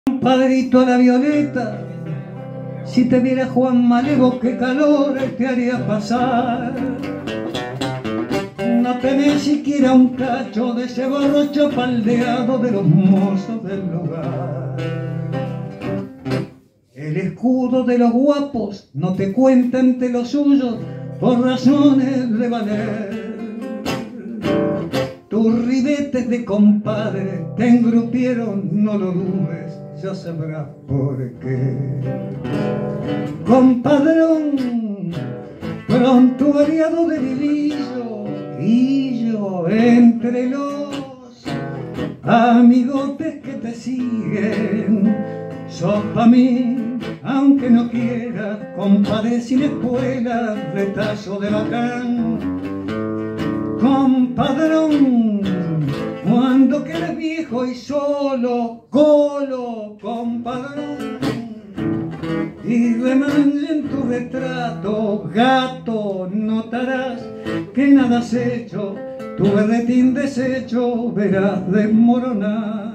Padrito a la violeta, si te viera Juan Malevo, qué calor te haría pasar. No tenés siquiera un cacho de ese borracho paldeado de los mozos del lugar. El escudo de los guapos no te cuenta entre los suyos por razones de valer. Tus ribetes de compadre te engrupieron, no lo dudes, ya sabrás por qué. Compadrón, prontuariado de vilillo, y yo entre los amigotes que te siguen, sos pa' mí, aunque no quieras, compadre sin espuela, retazo de bacán. Compadrón, cuando quedes viejo y solo, colo, compadrón, y remanchen tu retrato, gato, notarás que nada has hecho, tu berretín deshecho verás desmoronar.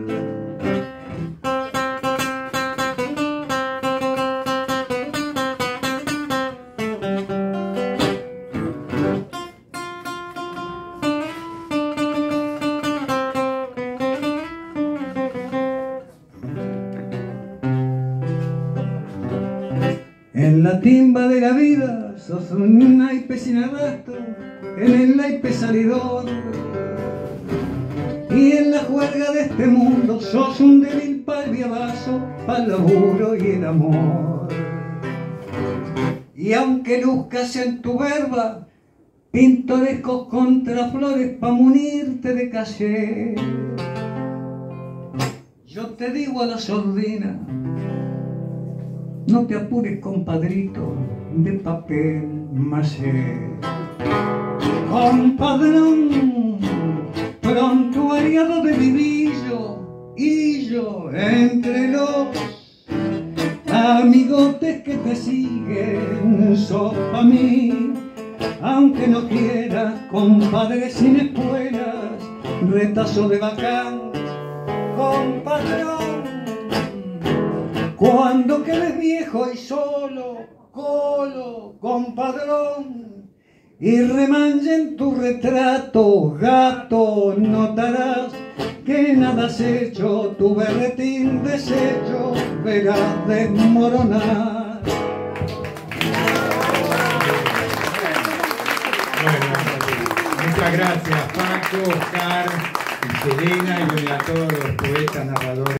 En la timba de la vida sos un naipe sin arrastro, en el naipe salidor. Y en la juerga de este mundo sos un débil pa'l viavazo, pa'l laburo y el amor. Y aunque luzcas en tu verba pintorescos contraflores pa' munirte de caché, yo te digo a la sordina, no te apures, compadrito, de papel maché. Compadrón, prontuariado de vivillo, y yo entre los amigotes que te siguen, sos pa' mí, aunque no quieras, compadre sin espuelas, retazo de bacán. Compadrón, cuando quedes viejo y solo, colo, compadrón, y remanchen tu retrato, gato, notarás que nada has hecho, tu berretín deshecho verás desmoronar. Bueno, muchas gracias Paco, Oscar, Selena y a todos los poetas, narradores.